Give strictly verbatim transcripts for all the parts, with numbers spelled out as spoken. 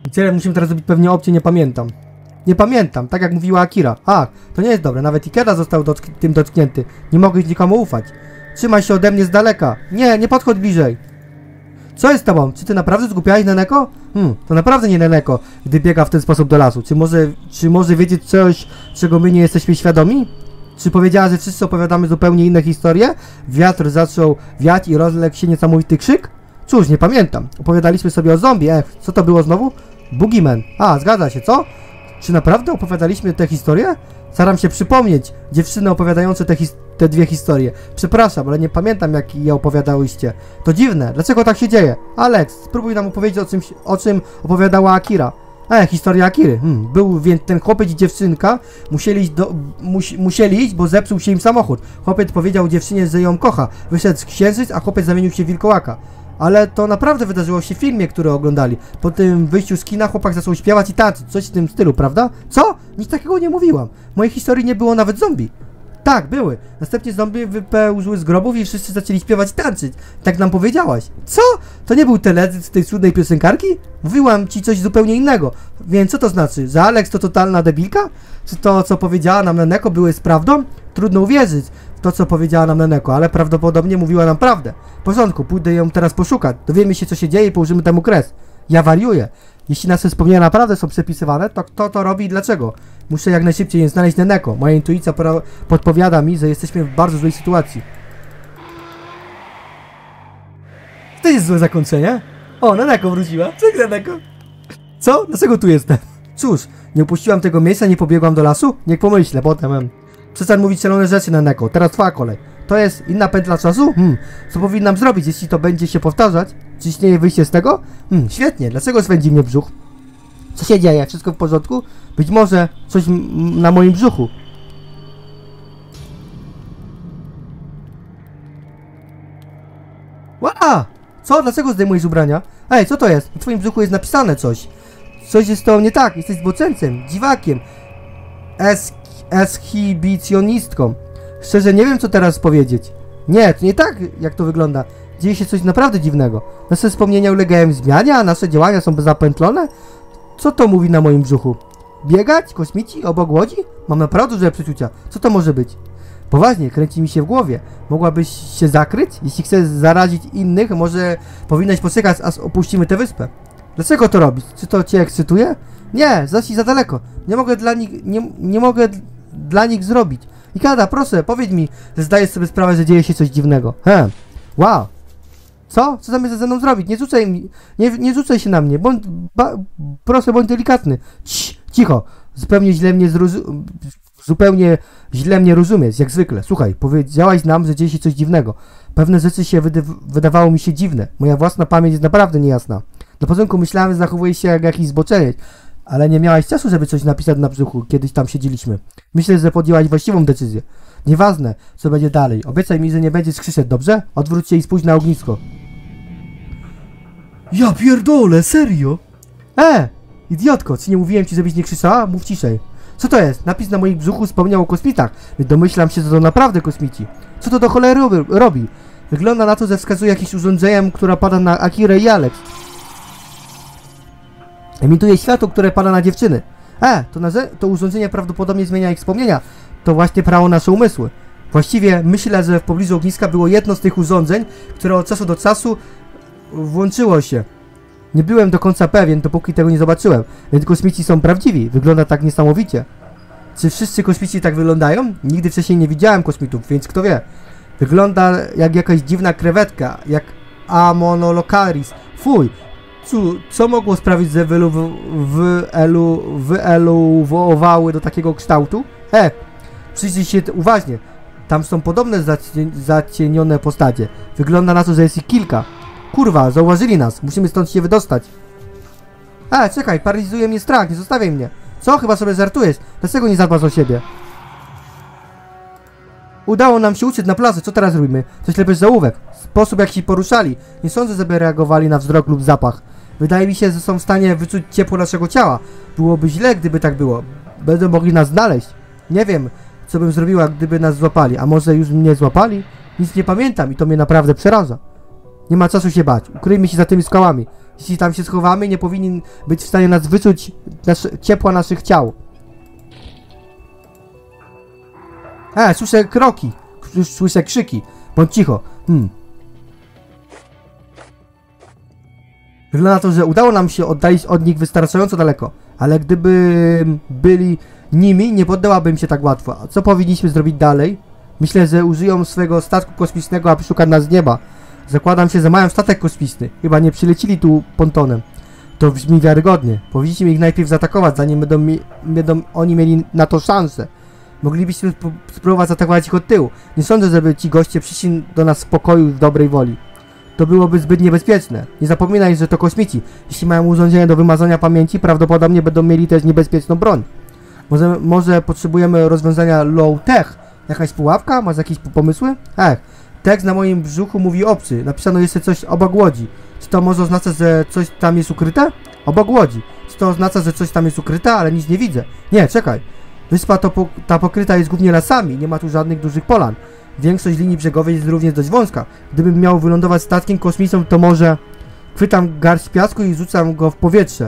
I tyle musimy teraz zrobić pewnie opcję, nie pamiętam. Nie pamiętam, tak jak mówiła Akira. Ach, to nie jest dobre, nawet Ikeda został dotk tym dotknięty. Nie mogę nikomu ufać. Trzymaj się ode mnie z daleka. Nie, nie podchodź bliżej. Co jest z tobą? Czy ty naprawdę zgłupiałeś Neneko? Hmm, to naprawdę nie Neneko, gdy biega w ten sposób do lasu. Czy może, czy może wiedzieć coś, czego my nie jesteśmy świadomi? Czy powiedziała, że wszyscy opowiadamy zupełnie inne historie? Wiatr zaczął wiać i rozległ się niesamowity krzyk? Cóż, nie pamiętam. Opowiadaliśmy sobie o zombie. Ech, co to było znowu? Boogeyman. A, zgadza się, co? Czy naprawdę opowiadaliśmy tę historię? Staram się przypomnieć dziewczyny opowiadające te, te dwie historie. Przepraszam, ale nie pamiętam, jak je opowiadałyście. To dziwne, dlaczego tak się dzieje? Alex, spróbuj nam opowiedzieć o, czymś, o czym opowiadała Akira. E, historia Akiry. Hmm, był więc ten chłopiec i dziewczynka, musieli iść, do, mus, musieli iść, bo zepsuł się im samochód. Chłopiec powiedział dziewczynie, że ją kocha. Wyszedł z księżyc, a chłopiec zamienił się w wilkołaka. Ale to naprawdę wydarzyło się w filmie, który oglądali. Po tym wyjściu z kina chłopak zaczął śpiewać i tańczyć, coś w tym stylu, prawda? Co? Nic takiego nie mówiłam. W mojej historii nie było nawet zombie. Tak, były. Następnie zombie wypełzły z grobów i wszyscy zaczęli śpiewać i tańczyć. Tak nam powiedziałaś. Co? To nie był teledysk tej cudnej piosenkarki? Mówiłam ci coś zupełnie innego. Więc co to znaczy? Że Alex to totalna debilka? Czy to, co powiedziała nam Neneko, było z prawdą? Trudno uwierzyć w to, co powiedziała nam Neneko, ale prawdopodobnie mówiła nam prawdę. W porządku, pójdę ją teraz poszukać. Dowiemy się, co się dzieje i położymy temu kres. Ja wariuję. Jeśli nasze wspomnienia naprawdę są przepisywane, to kto to robi i dlaczego? Muszę jak najszybciej znaleźć Neneko. Moja intuicja podpowiada mi, że jesteśmy w bardzo złej sytuacji. To jest złe zakończenie? O, Neneko wróciła. Cześć, Neneko. Co? Dlaczego tu jestem? Cóż, nie upuściłam tego miejsca, nie pobiegłam do lasu? Niech pomyślę, potem... Em. Przestań mówić szalone rzeczy, Neneko. Teraz twoja kolej. To jest inna pętla czasu? Hmm. Co powinnam zrobić, jeśli to będzie się powtarzać? Czy istnieje wyjście z tego? Hmm, świetnie. Dlaczego swędzi mnie brzuch? Co się dzieje? Wszystko w porządku? Być może coś na moim brzuchu. Ła! Co? Dlaczego zdejmujesz ubrania? Ej, co to jest? Na twoim brzuchu jest napisane coś. Coś jest z tobą nie tak. Jesteś zboczeńcem, dziwakiem. Es Eshibicjonistką. Szczerze nie wiem, co teraz powiedzieć. Nie, to nie tak, jak to wygląda. Dzieje się coś naprawdę dziwnego. Nasze wspomnienia ulegają zmianie, a nasze działania są zapętlone? Co to mówi na moim brzuchu? Biegać? Kosmici? Obok łodzi? Mam naprawdę duże przeczucia. Co to może być? Poważnie, kręci mi się w głowie. Mogłabyś się zakryć? Jeśli chcesz zarazić innych, może powinnaś poczekać, aż opuścimy tę wyspę. Dlaczego to robisz? Czy to cię ekscytuje? Nie, zaszli za daleko. Nie mogę dla nich... Nie, nie mogę dla nich zrobić. Ikeda, proszę, powiedz mi, że zdajesz sobie sprawę, że dzieje się coś dziwnego. He. Wow. Co? Co zamierzasz ze mną zrobić? Nie rzucaj mi... Nie, nie rzucaj się na mnie. Bądź... Ba, proszę, bądź delikatny. Cii, cicho. Zupełnie źle mnie zrozum... Zupełnie źle mnie rozumiesz, jak zwykle. Słuchaj, powiedziałaś nam, że dzieje się coś dziwnego. Pewne rzeczy się wyda wydawało mi się dziwne. Moja własna pamięć jest naprawdę niejasna. Na początku myślałem, że zachowujesz się jak jakiś zboczeniec, ale nie miałaś czasu, żeby coś napisać na brzuchu, kiedyś tam siedzieliśmy. Myślę, że podjęłaś właściwą decyzję. Nieważne, co będzie dalej. Obiecaj mi, że nie będziesz krzyczeć, dobrze? Odwróć się i spójrz na ognisko. Ja pierdolę, serio? E, idiotko, czy nie mówiłem ci, żebyś nie krzyczała? Mów ciszej. Co to jest? Napis na moim brzuchu wspomniał o kosmitach, więc domyślam się, że to naprawdę kosmici. Co to do cholery robi? Wygląda na to, że wskazuje jakieś urządzeniem, które pada na Akirę i Alex. Emituje światło, które pada na dziewczyny. E, to, to urządzenie prawdopodobnie zmienia ich wspomnienia. To właśnie prawo nasze umysły. Właściwie myślę, że w pobliżu ogniska było jedno z tych urządzeń, które od czasu do czasu włączyło się. Nie byłem do końca pewien, dopóki tego nie zobaczyłem. Więc kosmici są prawdziwi. Wygląda tak niesamowicie. Czy wszyscy kosmici tak wyglądają? Nigdy wcześniej nie widziałem kosmitów, więc kto wie. Wygląda jak jakaś dziwna krewetka, jak Amonolocaris. Fuj! Co, co mogło sprawić, że wyelu, wyelu, wyeluwowały do takiego kształtu? E, przyjrzyj się uważnie. Tam są podobne zacienione postacie. Wygląda na to, że jest ich kilka. Kurwa, zauważyli nas. Musimy stąd się wydostać. E, czekaj, paraliżuje mnie strach. Nie zostawiaj mnie. Co? Chyba sobie żartujesz. Dlaczego nie zadbasz o siebie? Udało nam się uciec na plaży. Co teraz robimy? Coś lepiej zaułek. Sposób, jak się poruszali. Nie sądzę, żeby reagowali na wzrok lub zapach. Wydaje mi się, że są w stanie wyczuć ciepło naszego ciała. Byłoby źle, gdyby tak było. Będą mogli nas znaleźć. Nie wiem, co bym zrobiła, gdyby nas złapali. A może już mnie złapali? Nic nie pamiętam i to mnie naprawdę przeraża. Nie ma czasu się bać. Ukryjmy się za tymi skałami. Jeśli tam się schowamy, nie powinien być w stanie nas wyczuć nasz, ciepła naszych ciał. E, słyszę kroki. Słyszę krzyki. Bądź cicho. Hmm. Wygląda na to, że udało nam się oddalić od nich wystarczająco daleko. Ale gdyby byli nimi, nie poddałabym się tak łatwo. A co powinniśmy zrobić dalej? Myślę, że użyją swojego statku kosmicznego, aby szukać nas z nieba. Zakładam się, że mają statek kosmiczny. Chyba nie przylecili tu pontonem. To brzmi wiarygodnie. Powinniśmy ich najpierw zaatakować, zanim będą, mi będą oni mieli na to szansę. Moglibyśmy spróbować zaatakować ich od tyłu. Nie sądzę, żeby ci goście przyszli do nas w pokoju w dobrej woli. To byłoby zbyt niebezpieczne. Nie zapominaj, że to kosmici. Jeśli mają urządzenie do wymazania pamięci, prawdopodobnie będą mieli też niebezpieczną broń. Może, może potrzebujemy rozwiązania low-tech? Jakaś pułapka? Masz jakieś pomysły? Ech, tekst na moim brzuchu mówi obcy. Napisano jeszcze coś obok łodzi. Czy to może oznacza, że coś tam jest ukryte? Obok łodzi. Czy to oznacza, że coś tam jest ukryte, ale nic nie widzę? Nie, czekaj. Wyspa to po, ta pokryta jest głównie lasami. Nie ma tu żadnych dużych polan. Większość linii brzegowej jest również dość wąska. Gdybym miał wylądować statkiem kosmicznym, to może chwytam garść piasku i rzucam go w powietrze.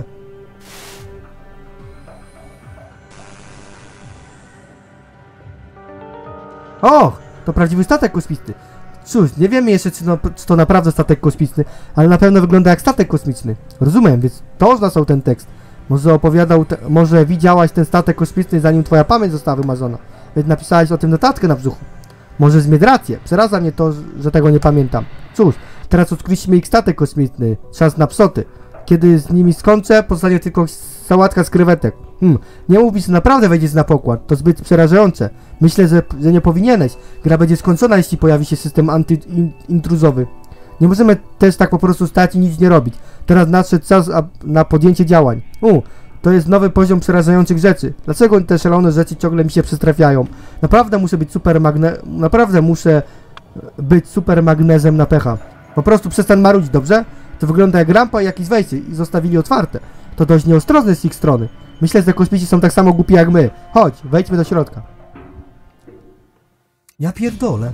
Och, to prawdziwy statek kosmiczny. Cóż, nie wiemy jeszcze, czy, no, czy to naprawdę statek kosmiczny, ale na pewno wygląda jak statek kosmiczny. Rozumiem, więc to oznaczał ten tekst. Może opowiadał, te, może widziałaś ten statek kosmiczny, zanim twoja pamięć została wymarzona. Więc napisałaś o tym notatkę na brzuchu. Może mieć rację. Przeraża mnie to, że tego nie pamiętam. Cóż, teraz odkryliśmy ich statek kosmiczny. Czas na psoty. Kiedy z nimi skończę, pozostanie tylko sałatka z krewetek. Hmm, nie mówisz, że naprawdę wejdziesz na pokład. To zbyt przerażające. Myślę, że, że nie powinieneś. Gra będzie skończona, jeśli pojawi się system antyintruzowy. Nie możemy też tak po prostu stać i nic nie robić. Teraz nadszedł czas na podjęcie działań. U, to jest nowy poziom przerażających rzeczy. Dlaczego te szalone rzeczy ciągle mi się przytrafiają? Naprawdę muszę być super magne... Naprawdę muszę być super magnezem na pecha. Po prostu przestań marudzić, dobrze? To wygląda jak rampa i jakieś wejście i zostawili otwarte. To dość nieostrożne z ich strony. Myślę, że kosmici są tak samo głupi jak my. Chodź, wejdźmy do środka. Ja pierdolę.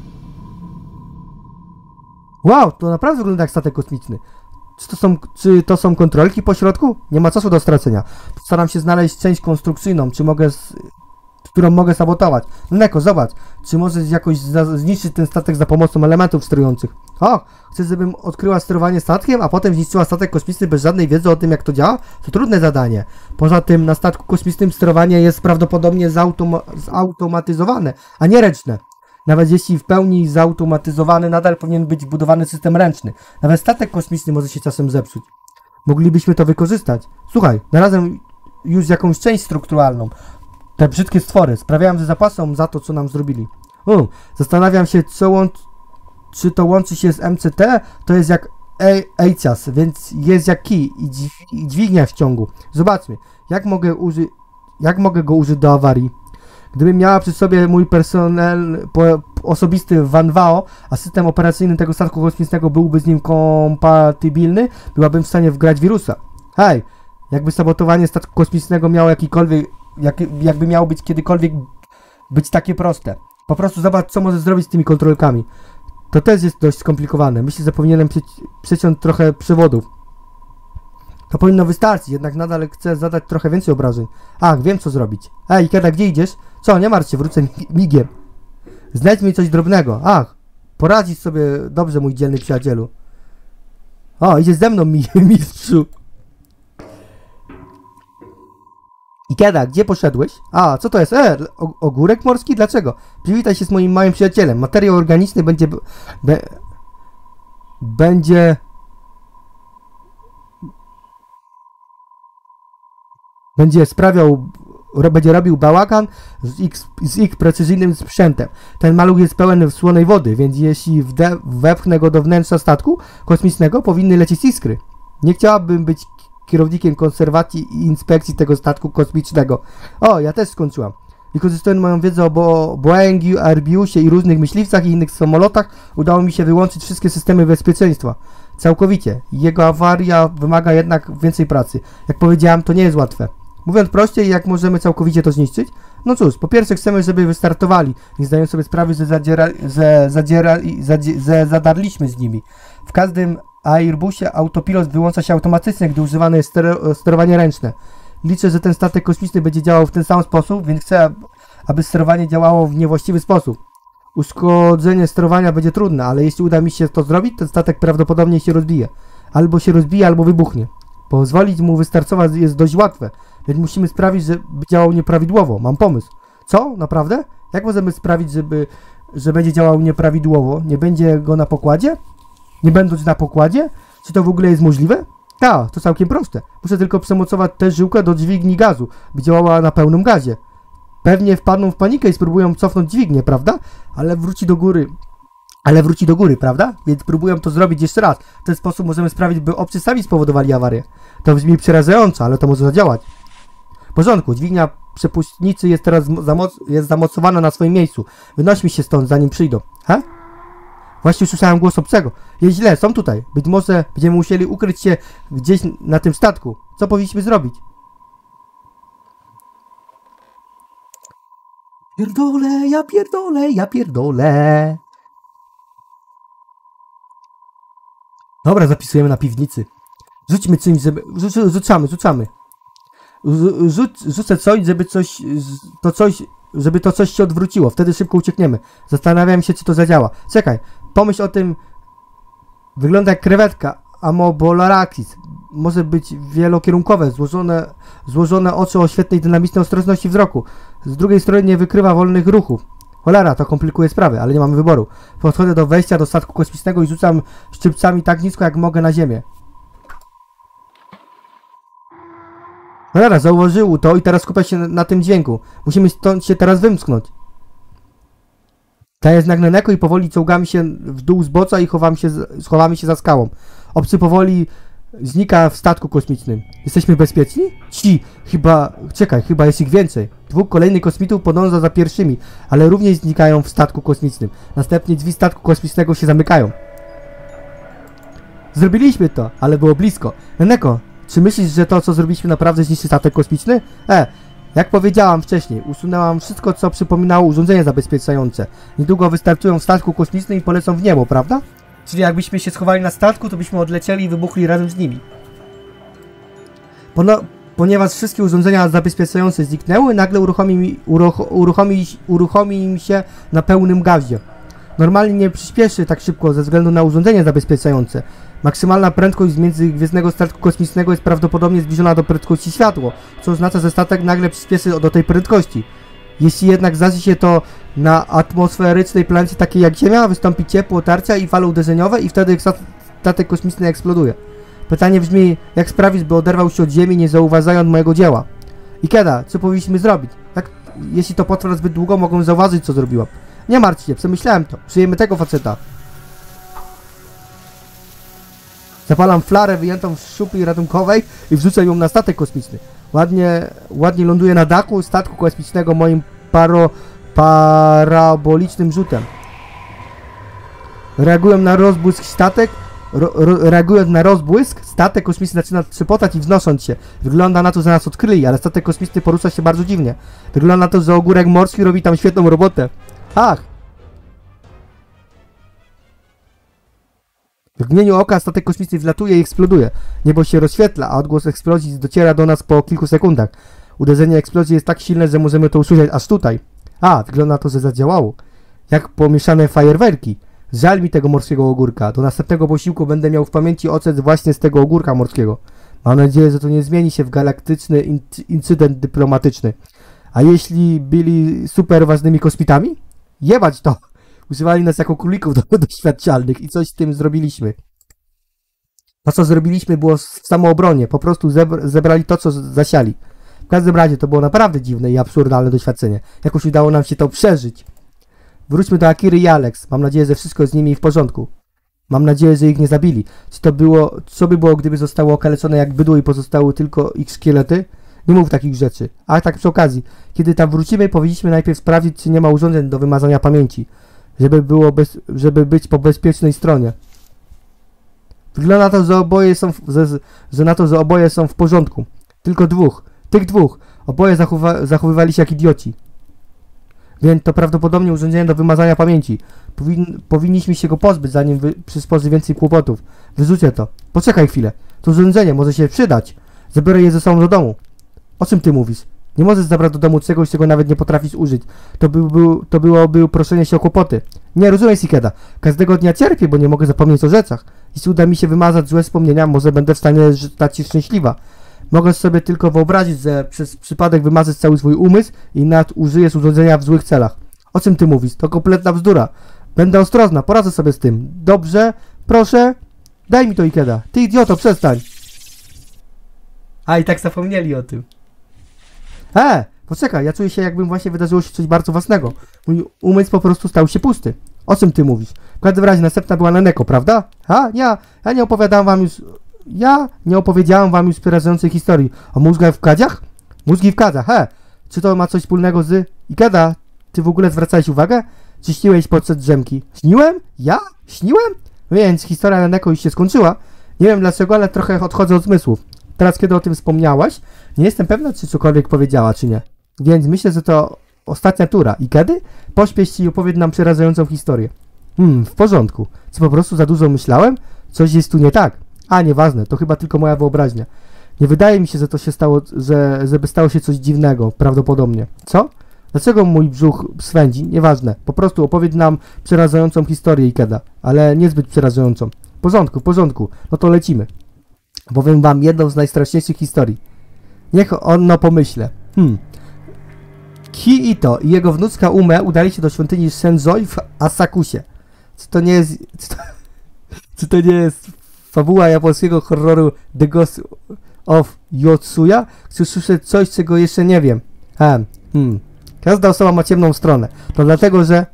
Wow, to naprawdę wygląda jak statek kosmiczny. Czy to są, czy to są kontrolki po środku? Nie ma czasu do stracenia. Staram się znaleźć część konstrukcyjną, czy mogę, z, którą mogę sabotować. Neko, zobacz, czy możesz jakoś za, zniszczyć ten statek za pomocą elementów sterujących. O, chcesz, żebym odkryła sterowanie statkiem, a potem zniszczyła statek kosmiczny bez żadnej wiedzy o tym, jak to działa? To trudne zadanie. Poza tym na statku kosmicznym sterowanie jest prawdopodobnie zautoma zautomatyzowane, a nie ręczne. Nawet jeśli w pełni zautomatyzowany, nadal powinien być wbudowany system ręczny. Nawet statek kosmiczny może się czasem zepsuć. Moglibyśmy to wykorzystać. Słuchaj, znalazłem już jakąś część strukturalną. Te brzydkie stwory sprawiają, że zapłacą za to, co nam zrobili. U, zastanawiam się, co łączy, czy to łączy się z M C T, to jest jak EICAS, więc jest jak kij i, dźwig i dźwignia w ciągu. Zobaczmy, jak mogę, uży jak mogę go użyć do awarii. Gdybym miała przy sobie mój personel po, osobisty Van Wao, a system operacyjny tego statku kosmicznego byłby z nim kompatybilny, byłabym w stanie wgrać wirusa. Hej, jakby sabotowanie statku kosmicznego miało jakikolwiek, jak, jakby miało być kiedykolwiek być takie proste. Po prostu zobacz, co możesz zrobić z tymi kontrolkami. To też jest dość skomplikowane. Myślę, że powinienem przy, przyciąć trochę przewodów. To powinno wystarczyć, jednak nadal chcę zadać trochę więcej obrażeń. Ach, wiem co zrobić. Ej, Ikeda, gdzie idziesz? Co, nie martw się, wrócę migiem. Znajdź mi coś drobnego. Ach, poradzisz sobie dobrze, mój dzielny przyjacielu. O, idziesz ze mną, mi mistrzu. Ikeda, gdzie poszedłeś? A, co to jest? E, ogórek morski? Dlaczego? Przywitaj się z moim małym przyjacielem. Materiał organiczny będzie... Be, będzie... Będzie sprawiał, będzie robił bałagan z ich, z ich precyzyjnym sprzętem. Ten maluch jest pełen słonej wody, więc jeśli wde, wepchnę go do wnętrza statku kosmicznego, powinny lecieć iskry. Nie chciałabym być kierownikiem konserwacji i inspekcji tego statku kosmicznego. O, ja też skończyłam. Wykorzystując moją wiedzę o Bo Boeingu, Airbusie i różnych myśliwcach i innych samolotach, udało mi się wyłączyć wszystkie systemy bezpieczeństwa. Całkowicie. Jego awaria wymaga jednak więcej pracy. Jak powiedziałam, to nie jest łatwe. Mówiąc prościej, jak możemy całkowicie to zniszczyć? No cóż, po pierwsze chcemy, żeby wystartowali, nie zdają sobie sprawy, że, zadziera, że, zadziera, zadzie, że zadarliśmy z nimi. W każdym Airbusie autopilot wyłącza się automatycznie, gdy używane jest ster sterowanie ręczne. Liczę, że ten statek kosmiczny będzie działał w ten sam sposób, więc chcę, aby sterowanie działało w niewłaściwy sposób. Uszkodzenie sterowania będzie trudne, ale jeśli uda mi się to zrobić, ten statek prawdopodobnie się rozbije. Albo się rozbije, albo wybuchnie. Pozwolić mu wystartować jest dość łatwe, więc musimy sprawić, żeby działał nieprawidłowo. Mam pomysł. Co? Naprawdę? Jak możemy sprawić, żeby, że będzie działał nieprawidłowo? Nie będzie go na pokładzie? Nie będąc na pokładzie? Czy to w ogóle jest możliwe? Tak, to całkiem proste. Muszę tylko przemocować tę żyłkę do dźwigni gazu, by działała na pełnym gazie. Pewnie wpadną w panikę i spróbują cofnąć dźwignię, prawda? Ale wróci do góry. Ale wróci do góry, prawda? Więc próbuję to zrobić jeszcze raz. W ten sposób możemy sprawić, by obcy sami spowodowali awarię. To brzmi przerażająco, ale to może zadziałać. W porządku, dźwignia przepuśnicy jest teraz zamoc jest zamocowana na swoim miejscu. Wynośmy się stąd, zanim przyjdą. Ha? Właśnie usłyszałem głos obcego. Jest źle, są tutaj. Być może będziemy musieli ukryć się gdzieś na tym statku. Co powinniśmy zrobić? Pierdolę, ja pierdolę, ja pierdolę. Dobra, zapisujemy na piwnicy. Rzućmy czymś, żeby... Rzucamy, rzucamy. Rzuć, rzucę coś, żeby coś... To coś... Żeby to coś się odwróciło. Wtedy szybko uciekniemy. Zastanawiam się, czy to zadziała. Czekaj. Pomyśl o tym... Wygląda jak krewetka. Amobolarakis. Może być wielokierunkowe. Złożone, złożone oczy o świetnej dynamicznej ostrożności wzroku. Z drugiej strony nie wykrywa wolnych ruchów. Cholera, to komplikuje sprawy, ale nie mamy wyboru. Podchodzę do wejścia do statku kosmicznego i rzucam szczypcami tak nisko, jak mogę na ziemię. Cholera, zauważył to i teraz skupia się na, na tym dźwięku. Musimy stąd się teraz wymsknąć. Daję znak Neneko i powoli czołgamy się w dół z boca i chowamy się, schowamy się za skałą. Obcy powoli znika w statku kosmicznym. Jesteśmy bezpieczni? Ci, chyba... Czekaj, chyba jest ich więcej. Dwóch kolejnych kosmitów podąża za pierwszymi, ale również znikają w statku kosmicznym. Następnie drzwi statku kosmicznego się zamykają. Zrobiliśmy to, ale było blisko. Neneko, czy myślisz, że to, co zrobiliśmy, naprawdę zniszczy statek kosmiczny? E, jak powiedziałam wcześniej, usunęłam wszystko, co przypominało urządzenie zabezpieczające. Niedługo wystartują w statku kosmicznym i polecą w niebo, prawda? Czyli jakbyśmy się schowali na statku, to byśmy odlecieli i wybuchli razem z nimi. Pono ponieważ wszystkie urządzenia zabezpieczające zniknęły, nagle uruchomi, uruch uruchomi, uruchomi im się na pełnym gazie. Normalnie nie przyspieszy tak szybko ze względu na urządzenie zabezpieczające. Maksymalna prędkość międzygwiezdnego statku kosmicznego jest prawdopodobnie zbliżona do prędkości światła, co oznacza, że statek nagle przyspieszy do tej prędkości. Jeśli jednak zdarzy się to na atmosferycznej planecie takiej jak Ziemia, wystąpi ciepło, tarcia i fale uderzeniowe i wtedy statek kosmiczny eksploduje. Pytanie brzmi, jak sprawić, by oderwał się od Ziemi, nie zauważając mojego dzieła? Ikeda, co powinniśmy zrobić? Jak, jeśli to potrwa zbyt długo, mogą zauważyć, co zrobiłam. Nie martw się, przemyślałem to. Przyjemy tego faceta. Zapalam flarę wyjętą z szupy ratunkowej i wrzucę ją na statek kosmiczny. Ładnie, ładnie ląduje na dachu statku kosmicznego moim paro, parabolicznym rzutem. Reagując na rozbłysk statek, ro, ro, reagując na rozbłysk, statek kosmiczny zaczyna trzepotać i wznosząc się. Wygląda na to, że nas odkryli, ale statek kosmiczny porusza się bardzo dziwnie. Wygląda na to, że ogórek morski robi tam świetną robotę. Ach! W mgnieniu oka statek kosmiczny wlatuje i eksploduje. Niebo się rozświetla, a odgłos eksplozji dociera do nas po kilku sekundach. Uderzenie eksplozji jest tak silne, że możemy to usłyszeć aż tutaj. A, wygląda na to, że zadziałało. Jak pomieszane fajerwerki. Żal mi tego morskiego ogórka. Do następnego posiłku będę miał w pamięci ocet właśnie z tego ogórka morskiego. Mam nadzieję, że to nie zmieni się w galaktyczny inc incydent dyplomatyczny. A jeśli byli super ważnymi kosmitami? Jebać to! Używali nas jako królików do, doświadczalnych i coś z tym zrobiliśmy. To, co zrobiliśmy, było w samoobronie. Po prostu zebr zebrali to, co zasiali. W każdym razie to było naprawdę dziwne i absurdalne doświadczenie. Jakoś udało nam się to przeżyć. Wróćmy do Akiry i Alex. Mam nadzieję, że wszystko jest z nimi w porządku. Mam nadzieję, że ich nie zabili. Co to było, co by było, gdyby zostało okaleczone jak bydło i pozostały tylko ich szkielety? Nie mów takich rzeczy. A tak przy okazji, kiedy tam wrócimy, powinniśmy najpierw sprawdzić, czy nie ma urządzeń do wymazania pamięci. Żeby było bez, żeby być po bezpiecznej stronie. Wygląda na to, że oboje są, w, że, że na to, że oboje są w porządku. Tylko dwóch. Tych dwóch. Oboje zachowa, zachowywali się jak idioci. Więc to prawdopodobnie urządzenie do wymazania pamięci. Powin powinniśmy się go pozbyć, zanim wy przysporzy więcej kłopotów. Wyrzucę to. Poczekaj chwilę. To urządzenie może się przydać. Zabiorę je ze sobą do domu. O czym ty mówisz? Nie możesz zabrać do domu czegoś, czego nawet nie potrafisz użyć. To, by, był, to byłoby proszenie się o kłopoty. Nie, rozumiem, Sikeda. Każdego dnia cierpię, bo nie mogę zapomnieć o rzeczach. Jeśli uda mi się wymazać złe wspomnienia, może będę w stanie stać się szczęśliwa. Mogę sobie tylko wyobrazić, że przez przypadek wymazysz cały swój umysł i nadużyjesz urządzenia w złych celach. O czym ty mówisz? To kompletna bzdura. Będę ostrożna, poradzę sobie z tym. Dobrze? Proszę? Daj mi to, Ikeda. Ty idioto, przestań. A, i tak zapomnieli o tym. E, poczekaj, ja czuję się, jakbym właśnie wydarzyło się coś bardzo ważnego. Mój umysł po prostu stał się pusty. O czym ty mówisz? W każdym razie następna była Naneko, prawda? A, ja, ja nie opowiadałam wam już... Ja nie opowiedziałam wam już przerażającej historii o mózgach w kadziach? Mózgi w kadziach, he! Czy to ma coś wspólnego z... Ikeda, ty w ogóle zwracałeś uwagę? Czy śniłeś podczas drzemki? Śniłem? Ja? Śniłem? Więc historia Naneko już się skończyła. Nie wiem dlaczego, ale trochę odchodzę od zmysłów. Teraz, kiedy o tym wspomniałaś, nie jestem pewna, czy cokolwiek powiedziała, czy nie. Więc myślę, że to ostatnia tura. I kiedy? Pośpiesz się i opowiedz nam przerażającą historię. Hmm, w porządku. Czy po prostu za dużo myślałem? Coś jest tu nie tak. A, nieważne, to chyba tylko moja wyobraźnia. Nie wydaje mi się, że to się stało, że, żeby stało się coś dziwnego, prawdopodobnie. Co? Dlaczego mój brzuch swędzi? Nieważne. Po prostu opowiedz nam przerażającą historię, Ikeda. Ale niezbyt przerażającą. W porządku, w porządku. No to lecimy. Powiem wam jedną z najstraszniejszych historii. Niech ono pomyślę. Hmm. Ki Ito i jego wnuczka Ume udali się do świątyni Senzoi w Asakusie. Czy to nie jest... Czy to, czy to nie jest fabuła japońskiego horroru The Ghost of Yotsuya? Chcę usłyszeć coś, czego jeszcze nie wiem. Hmm. hmm. Każda osoba ma ciemną stronę. To dlatego, że...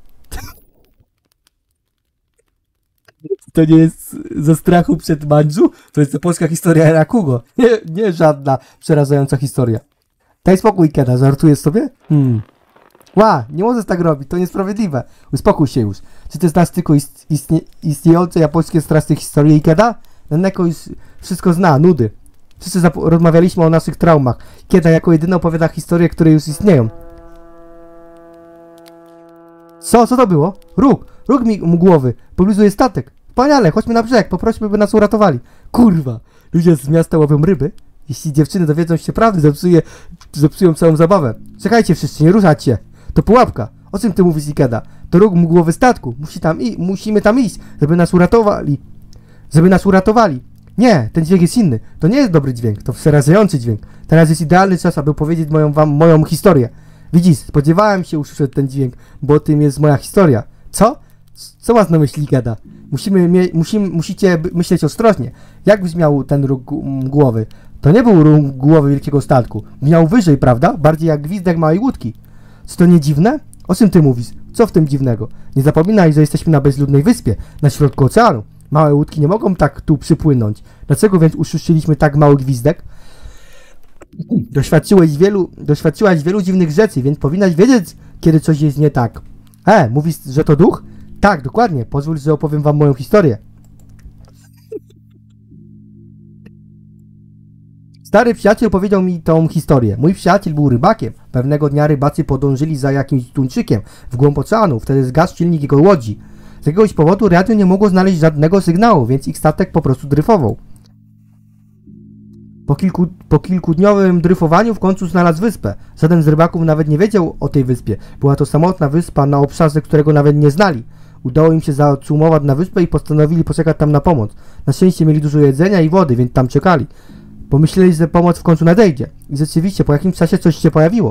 To nie jest ze strachu przed Mandżu? To jest polska historia Rakugo. Nie, nie żadna przerażająca historia. Daj spokój, Ikeda, żartujesz sobie? Hmm. Ła, nie możesz tak robić, to niesprawiedliwe. Uspokój się już. Czy ty znasz tylko ist, istnie, istniejące japońskie straszne historie, Ikeda? Naneko już wszystko zna, nudy. Wszyscy rozmawialiśmy o naszych traumach. Ikeda jako jedyny opowiada historie, które już istnieją. Co? Co to było? Róg! Róg mi mgłowy. Pobliżu jest statek. Wspaniale, chodźmy na brzeg, poprośmy, by nas uratowali. Kurwa, ludzie z miasta łowią ryby. Jeśli dziewczyny dowiedzą się prawdy, zepsuje, zepsują całą zabawę. Czekajcie wszyscy, nie ruszać się. To pułapka. O czym ty mówisz, Ikeda? To róg mgłowy statku. Musi tam i musimy tam iść, żeby nas uratowali. Żeby nas uratowali. Nie, ten dźwięk jest inny. To nie jest dobry dźwięk, to przerażający dźwięk. Teraz jest idealny czas, aby powiedzieć moją wam moją historię. Widzisz, spodziewałem się usłyszeć ten dźwięk, bo tym jest moja historia. Co? Co masz na myśli, Ikeda? Musimy, mie musimy, musicie myśleć ostrożnie. Jak brzmiał ten róg głowy? To nie był róg głowy wielkiego statku. Brzmiał wyżej, prawda? Bardziej jak gwizdek małej łódki. Czy to nie dziwne? O czym ty mówisz? Co w tym dziwnego? Nie zapominaj, że jesteśmy na bezludnej wyspie, na środku oceanu. Małe łódki nie mogą tak tu przypłynąć. Dlaczego więc usłyszeliśmy tak mały gwizdek? Doświadczyłeś wielu, doświadczyłaś wielu dziwnych rzeczy, więc powinnaś wiedzieć, kiedy coś jest nie tak. E, mówisz, że to duch? Tak, dokładnie. Pozwól, że opowiem wam moją historię. Stary przyjaciel powiedział mi tą historię. Mój przyjaciel był rybakiem. Pewnego dnia rybacy podążyli za jakimś tuńczykiem w głąb oceanu. Wtedy zgasł silnik jego łodzi. Z jakiegoś powodu radio nie mogło znaleźć żadnego sygnału, więc ich statek po prostu dryfował. Po, kilku, po kilkudniowym dryfowaniu w końcu znalazł wyspę. Żaden z rybaków nawet nie wiedział o tej wyspie. Była to samotna wyspa na obszarze, którego nawet nie znali. Udało im się zacumować na wyspę i postanowili poczekać tam na pomoc. Na szczęście mieli dużo jedzenia i wody, więc tam czekali. Pomyśleli, że pomoc w końcu nadejdzie. I rzeczywiście, po jakimś czasie coś się pojawiło.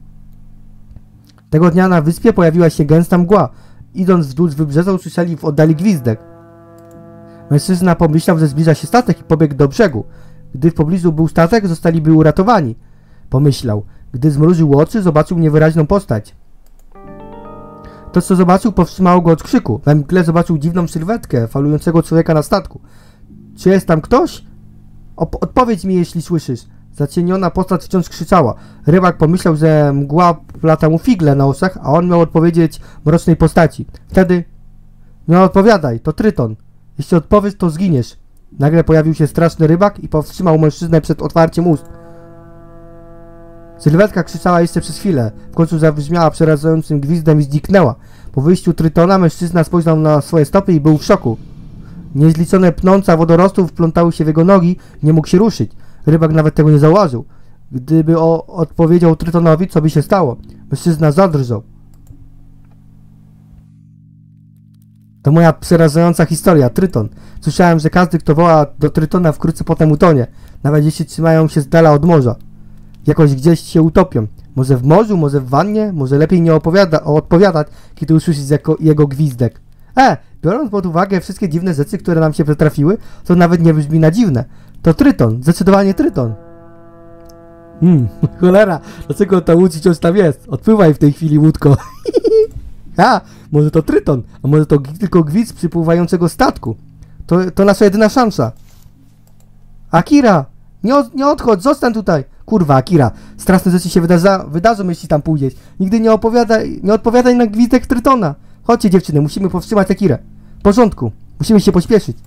Tego dnia na wyspie pojawiła się gęsta mgła. Idąc wzdłuż wybrzeża usłyszeli w oddali gwizdek. Mężczyzna pomyślał, że zbliża się statek i pobiegł do brzegu. Gdy w pobliżu był statek, zostaliby uratowani. Pomyślał. Gdy zmrużył oczy, zobaczył niewyraźną postać. To, co zobaczył, powstrzymało go od krzyku. We mgle zobaczył dziwną sylwetkę falującego człowieka na statku. Czy jest tam ktoś? Op odpowiedz mi, jeśli słyszysz. Zacieniona postać wciąż krzyczała. Rybak pomyślał, że mgła plata mu figle na oczach, a on miał odpowiedzieć mrocznej postaci. Wtedy... Nie odpowiadaj, to Tryton. Jeśli odpowiesz, to zginiesz. Nagle pojawił się straszny rybak i powstrzymał mężczyznę przed otwarciem ust. Sylwetka krzyczała jeszcze przez chwilę, w końcu zabrzmiała przerażającym gwizdem i zniknęła. Po wyjściu Trytona mężczyzna spojrzał na swoje stopy i był w szoku. Niezliczone pnąca wodorostów wplątały się w jego nogi, nie mógł się ruszyć. Rybak nawet tego nie zauważył. Gdyby o, odpowiedział Trytonowi, co by się stało? Mężczyzna zadrżał. To moja przerażająca historia, Tryton. Słyszałem, że każdy, kto woła do Trytona, wkrótce potem utonie. Nawet jeśli trzymają się z dala od morza. Jakoś gdzieś się utopią. Może w morzu, może w wannie, może lepiej nie opowiada, odpowiadać, kiedy usłyszysz jako, jego gwizdek. E, biorąc pod uwagę wszystkie dziwne rzeczy, które nam się przytrafiły, to nawet nie brzmi na dziwne. To Tryton, zdecydowanie Tryton. Hmm, cholera, dlaczego ta łódź wciąż tam jest? Odpływaj w tej chwili, łódko. A, może to Tryton, a może to tylko gwizd przypływającego statku. To, to nasza jedyna szansa. Akira! Nie, od, nie odchodź, zostań tutaj! Kurwa, Akira, straszne rzeczy się wydarza, wydarzą, jeśli tam pójdziesz. Nigdy nie opowiadaj, nie odpowiadaj na gwizdek Trytona. Chodźcie, dziewczyny, musimy powstrzymać Akirę. W porządku, musimy się pośpieszyć.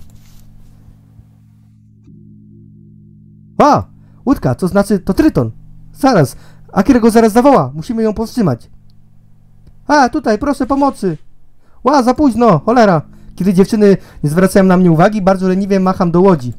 A! Łódka, to znaczy, to Tryton. Zaraz, Akira go zaraz zawoła, musimy ją powstrzymać. A, tutaj, proszę pomocy. Ła, za późno, cholera. Kiedy dziewczyny nie zwracają na mnie uwagi, bardzo leniwie macham do łodzi.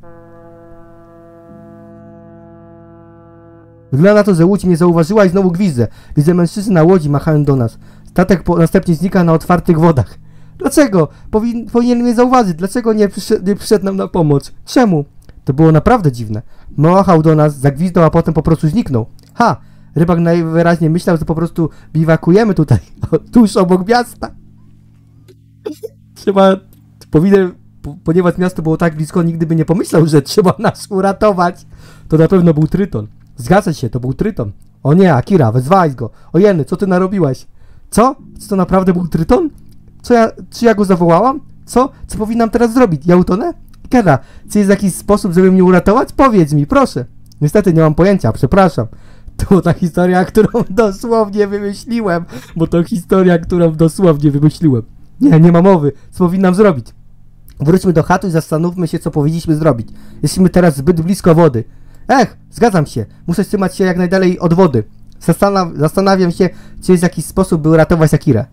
Wygląda na to, że łódź mnie zauważyła i znowu gwizdzę. Widzę mężczyzn na łodzi machają do nas. Statek po, następnie znika na otwartych wodach. Dlaczego? Powin, powinien mnie zauważyć. Dlaczego nie przyszedł, nie przyszedł nam na pomoc? Czemu? To było naprawdę dziwne. Machał do nas, zagwizdał, a potem po prostu zniknął. Ha! Rybak najwyraźniej myślał, że po prostu biwakujemy tutaj, tuż obok miasta. Trzeba, powinien, ponieważ miasto było tak blisko, nigdy by nie pomyślał, że trzeba nas uratować. To na pewno był Tryton. Zgadza się, to był Tryton. O nie, Akira, wezwałeś go. O jeny, co ty narobiłaś? Co? Czy to naprawdę był Tryton? Co ja, czy ja go zawołałam? Co? Co powinnam teraz zrobić? Ja utonę? Akira, czy jest jakiś sposób, żeby mnie uratować? Powiedz mi, proszę. Niestety nie mam pojęcia, przepraszam. To ta historia, którą dosłownie wymyśliłem, bo to historia, którą dosłownie wymyśliłem. Nie, nie ma mowy. Co powinnam zrobić? Wróćmy do chaty i zastanówmy się, co powinniśmy zrobić. Jesteśmy teraz zbyt blisko wody. Ech, zgadzam się. Muszę trzymać się jak najdalej od wody. Zastanaw zastanawiam się, czy jest jakiś sposób, by uratować Akirę.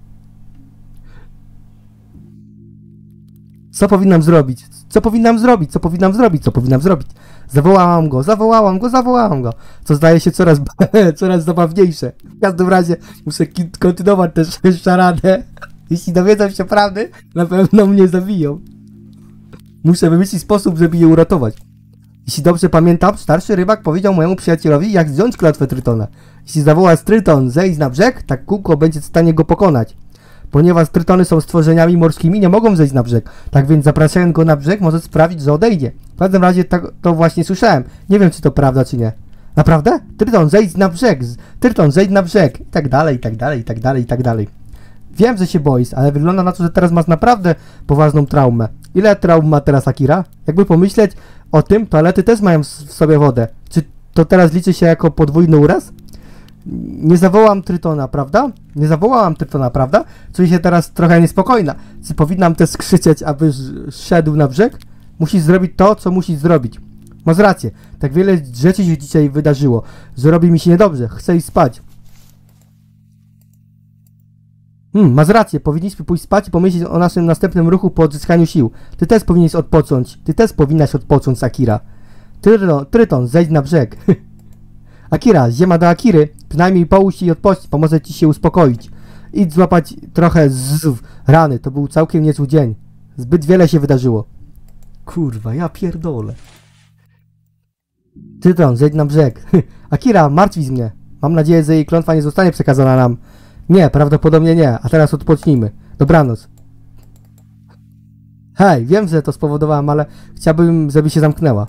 Co powinnam zrobić? Co powinnam zrobić? Co powinnam zrobić? Co powinnam zrobić? Zawołałam go, zawołałam go, zawołałam go. Co zdaje się coraz, coraz zabawniejsze. W każdym razie muszę kontynuować tę szaradę. Jeśli dowiedzą się prawdy, na pewno mnie zabiją. Muszę wymyślić sposób, żeby je uratować. Jeśli dobrze pamiętam, starszy rybak powiedział mojemu przyjacielowi, jak zdjąć klątwę Trytona. Jeśli zawoła Tryton zejść na brzeg, tak kółko będzie w stanie go pokonać. Ponieważ Trytony są stworzeniami morskimi, nie mogą zejść na brzeg. Tak więc zapraszając go na brzeg, może sprawić, że odejdzie. W każdym razie to, to właśnie słyszałem. Nie wiem, czy to prawda, czy nie. Naprawdę? Tryton, zejdź na brzeg! Tryton, zejdź na brzeg! I tak dalej, i tak dalej, i tak dalej, i tak dalej. Wiem, że się boisz, ale wygląda na to, że teraz masz naprawdę poważną traumę. Ile traum ma teraz Akira? Jakby pomyśleć o tym, toalety też mają w sobie wodę. Czy to teraz liczy się jako podwójny uraz? Nie zawołam Trytona, prawda? Nie zawołałam Trytona, prawda? Czuję się teraz trochę niespokojna. Czy powinnam też krzyczeć, aby szedł na brzeg? Musisz zrobić to, co musisz zrobić. Masz rację. Tak wiele rzeczy się dzisiaj wydarzyło, że robi mi się niedobrze. Chcę iść spać. Hmm, masz rację. Powinniśmy pójść spać i pomyśleć o naszym następnym ruchu po odzyskaniu sił. Ty też powinieneś odpocząć. Ty też powinnaś odpocząć, Akira. Tryton, Tryton, zejdź na brzeg. Akira, ziema do Akiry. Przynajmniej połóż się i odpocznij, pomoże ci się uspokoić. Idź złapać trochę z rany. To był całkiem niezły dzień. Zbyt wiele się wydarzyło. Kurwa, ja pierdolę. Tryton, zejdź na brzeg. Akira, martwisz mnie. Mam nadzieję, że jej klątwa nie zostanie przekazana nam. Nie, prawdopodobnie nie. A teraz odpocznijmy. Dobranoc. Hej, wiem, że to spowodowałem, ale chciałbym, żeby się zamknęła.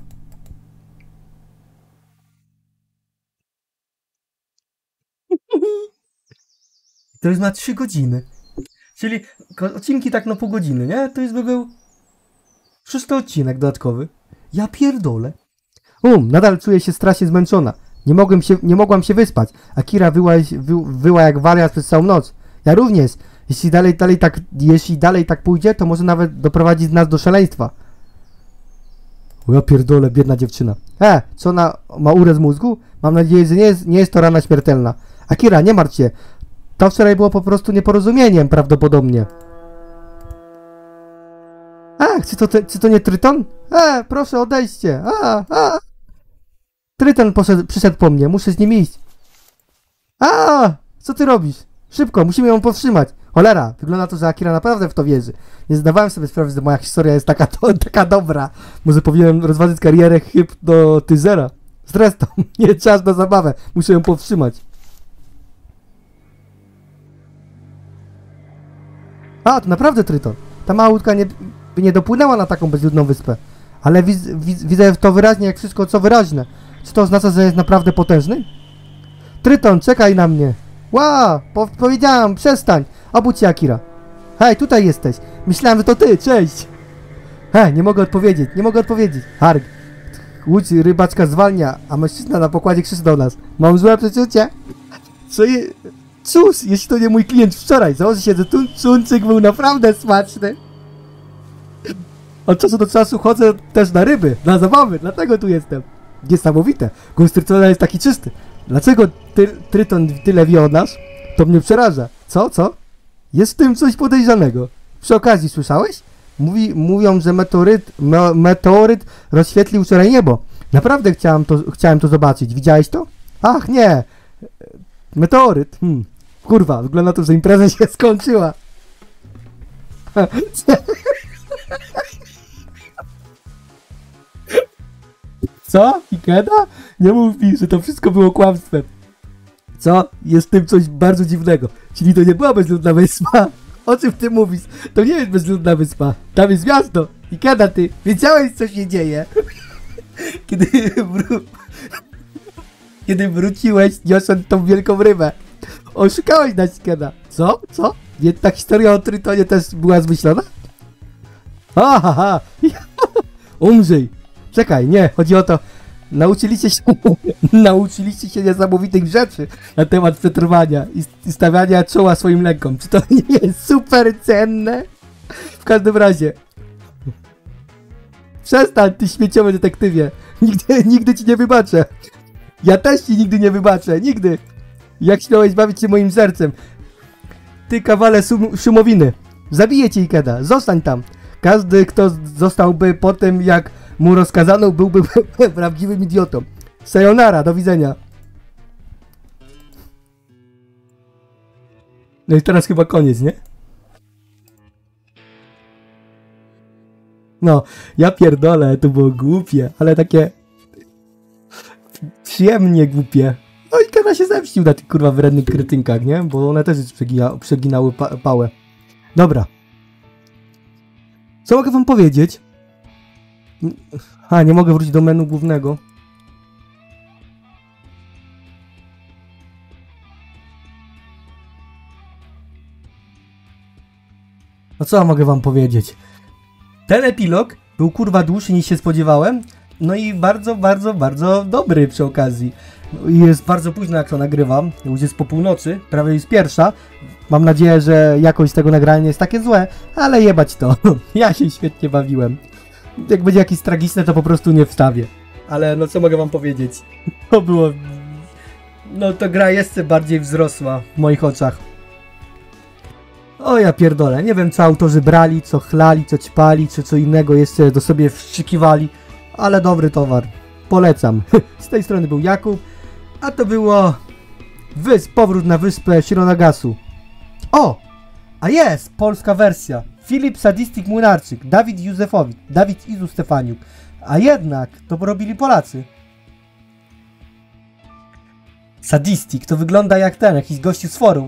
To już ma trzy godziny. Czyli odcinki tak na pół godziny, nie? To już by był szósty odcinek dodatkowy. Ja pierdolę. Um, nadal czuję się strasznie zmęczona. Nie mogłem się, nie mogłam się wyspać. Akira wyła, wy, wyła jak wariat przez całą noc. Ja również. Jeśli dalej, dalej tak, jeśli dalej tak pójdzie, to może nawet doprowadzić nas do szaleństwa. O ja pierdolę, biedna dziewczyna. E, co ona ma uraz mózgu? Mam nadzieję, że nie jest, nie jest to rana śmiertelna. Akira, nie martw się. To wczoraj było po prostu nieporozumieniem prawdopodobnie. Ach, czy to, te, czy to nie Tryton? E, proszę odejście. A, a. Tryton poszedł, przyszedł po mnie, muszę z nim iść. A, co ty robisz? Szybko, musimy ją powstrzymać. Cholera, wygląda to, że Akira naprawdę w to wierzy. Nie zdawałem sobie sprawy, że moja historia jest taka, to, taka dobra. Może powinienem rozważyć karierę hipnotyzera. Zresztą, nie czas na zabawę, muszę ją powstrzymać. A, to naprawdę Tryton. Ta mała łódka nie, by nie dopłynęła na taką bezludną wyspę. Ale wiz, wiz, widzę to wyraźnie jak wszystko, co wyraźne. Czy to oznacza, że jest naprawdę potężny? Tryton, czekaj na mnie. Ła, po, powiedziałam, przestań. Obudź się, Akira. Hej, tutaj jesteś. Myślałem, że to ty, cześć. Hej, nie mogę odpowiedzieć, nie mogę odpowiedzieć. Harg, łódź rybaczka zwalnia, a mężczyzna na pokładzie krzyczy do nas. Mam złe przeczucie. Co je... Cóż, jeśli to nie mój klient wczoraj, założy się, że tu czunczyk był naprawdę smaczny. Od czasu do czasu chodzę też na ryby, na zabawy, dlatego tu jestem. Niesamowite, gust Trytona jest taki czysty. Dlaczego ty, Tryton tyle wie o nas? To mnie przeraża. Co, co? Jest w tym coś podejrzanego. Przy okazji, słyszałeś? Mówi, mówią, że meteoryt, me, meteoryt rozświetlił wczoraj niebo. Naprawdę chciałem to, chciałem to zobaczyć. Widziałeś to? Ach, nie. Meteoryt. Hmm. Kurwa, wygląda to, że impreza się skończyła. Co? Ikeda? Nie mów mi, że to wszystko było kłamstwem. Co? Jest w tym coś bardzo dziwnego. Czyli to nie była bezludna wyspa? O czym ty mówisz? To nie jest bezludna wyspa. Tam jest miasto. Ikeda, ty wiedziałeś, co się dzieje? Kiedy, wró Kiedy wróciłeś, niosąc tą wielką rybę. Oszukałeś nas, Ikeda. Co? Co? Nie, ta historia o Trytonie też była zmyślona? Ha, ha, ha. Umrzyj. Czekaj, nie, chodzi o to, nauczyliście się, nauczyliście się niesamowitych rzeczy na temat przetrwania i, i stawiania czoła swoim lękom. Czy to nie jest super cenne? W każdym razie, przestań, ty śmieciowy detektywie. Nigdy, nigdy ci nie wybaczę. Ja też ci nigdy nie wybaczę, nigdy. Jak śmiałeś bawić się moim sercem. Ty kawale sum, szumowiny. Zabiję cię, Ikeda, zostań tam. Każdy, kto zostałby po tym, jak mu rozkazano, byłby prawdziwym idiotą. Sayonara, do widzenia. No i teraz chyba koniec, nie? No, ja pierdolę, to było głupie, ale takie przyjemnie głupie. No i Kena się zemścił na tych kurwa wrednych krytynkach, nie? Bo one też przegina przeginały pa pałę. Dobra. Co mogę wam powiedzieć? A, nie mogę wrócić do menu głównego. No co mogę wam powiedzieć? Ten epilog był kurwa dłuższy niż się spodziewałem. No i bardzo, bardzo, bardzo dobry przy okazji. Jest bardzo późno, jak to nagrywam. Już jest po północy, prawie jest pierwsza. Mam nadzieję, że jakość tego nagrania nie jest takie złe, ale jebać to. Ja się świetnie bawiłem. Jak będzie jakieś tragiczne, to po prostu nie wstawię. Ale no co mogę wam powiedzieć? To było... No to gra jeszcze bardziej wzrosła w moich oczach. O ja pierdolę, nie wiem co autorzy brali, co chlali, co ćpali, czy co innego jeszcze do sobie wszczykiwali. Ale dobry towar. Polecam. Z tej strony był Jakub, a to było... Wysp, powrót na wyspę Shironagasu. O! A jest! Polska wersja. Filip Sadistik Młynarczyk, Dawid Józefowicz, Dawid Izu Stefaniuk. A jednak to robili Polacy. Sadistik to wygląda jak ten, jakiś gościu z forum.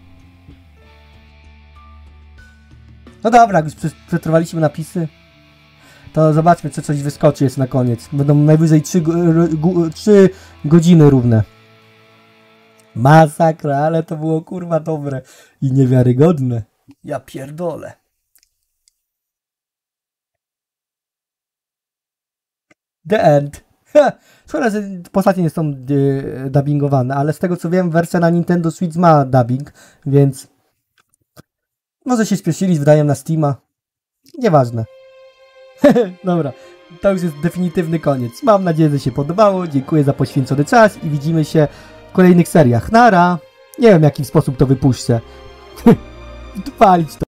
No dobra, jak już przetrwaliśmy napisy, to zobaczmy, czy coś wyskoczy jeszcze na koniec. Będą najwyżej trzy godziny równe. Masakra, ale to było kurwa dobre i niewiarygodne. Ja pierdolę. The End. Szkoda, że postacie nie są y, dubbingowane, ale z tego co wiem, wersja na Nintendo Switch ma dubbing, więc może się śpieszyli z wydaniem na Steama. Nieważne. Dobra, to już jest definitywny koniec. Mam nadzieję, że się podobało. Dziękuję za poświęcony czas i widzimy się w kolejnych seriach. Nara! Nie wiem, w jaki sposób to wypuszczę. Walić to.